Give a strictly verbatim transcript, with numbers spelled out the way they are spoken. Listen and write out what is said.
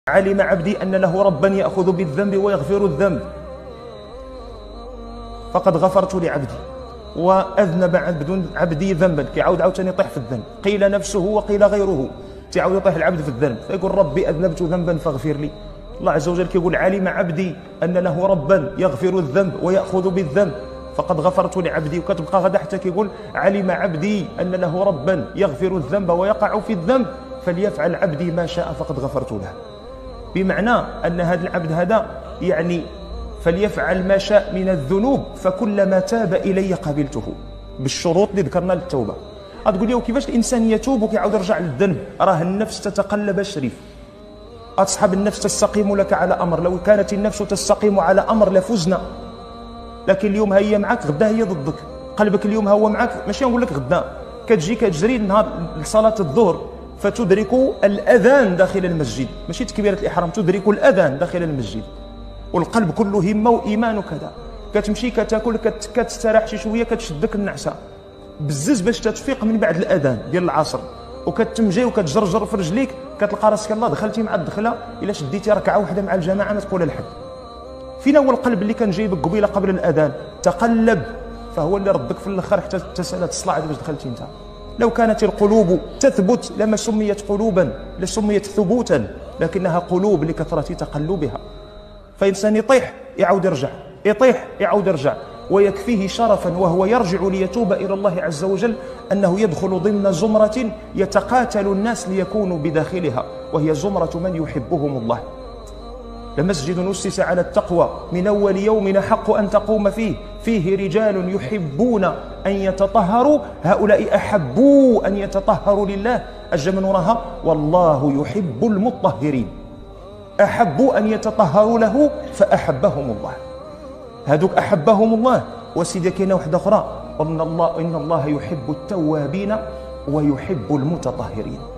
علم عبدي أن له ربا يأخذ بالذنب ويغفر الذنب فقد غفرت لعبدي. وأذنب عبد عبدي ذنبا، كيعاود عاوتاني يطيح في الذنب، قيل نفسه وقيل غيره، تعاود يطيح العبد في الذنب فيقول ربي أذنبت ذنبا فاغفر لي. الله عز وجل كيقول علم عبدي أن له ربا يغفر الذنب ويأخذ بالذنب فقد غفرت لعبدي. وكتبقى غدا حتى كيقول علم عبدي أن له ربا يغفر الذنب ويقع في الذنب فليفعل عبدي ما شاء فقد غفرت له. بمعنى أن هذا العبد هذا يعني فليفعل ما شاء من الذنوب فكلما تاب إلي قبلته، بالشروط اللي ذكرنا للتوبة. غتقول لي كيفاش الإنسان يتوب وكيعاود يرجع للذنب؟ راه النفس تتقلب الشريف، أصحاب النفس تستقيم لك على أمر، لو كانت النفس تستقيم على أمر لفزنا، لكن اليوم هي معك غدا هي ضدك، قلبك اليوم هو معك، ماشي نقول لك غدا كتجي كتجري نهار لصلاة الظهر فتدرك الأذان داخل المسجد، ماشي تكبيرة الإحرام، تدرك الأذان داخل المسجد والقلب كله همة وإيمان وكذا. كتمشي كتاكل كتستراح شي شوية كتشدك النعسة بزز باش تتفيق من بعد الأذان ديال العصر، وكتمجي وكتجرجر في رجليك كتلقى راسك الله دخلتي مع الدخلة إلا شديتي ركعة واحدة مع الجماعة ما تقولها لحد. فين هو القلب اللي كان جايبك قبيله قبل الأذان؟ تقلب، فهو اللي ردك في الآخر حتى تسأل تصلى عاد باش دخلتي انت. لو كانت القلوب تثبت لما سميت قلوبا، لسميت ثبوتا، لكنها قلوب لكثرة تقلبها. فإنسان يطيح يعود يرجع، يطيح يعود يرجع، ويكفيه شرفا وهو يرجع ليتوب إلى الله عز وجل أنه يدخل ضمن زمرة يتقاتل الناس ليكونوا بداخلها، وهي زمرة من يحبهم الله. لمسجد نسس على التقوى من أول يوم حق أن تقوم فيه، فيه رجال يحبون أن يتطهروا، هؤلاء أحبوا أن يتطهروا لله، أجل من وراها والله يحب المطهرين، أحبوا أن يتطهروا له فأحبهم الله. هذوك أحبهم الله. وسيدي كاينه واحدة أخرى، إن الله إن الله يحب التوابين ويحب المتطهرين.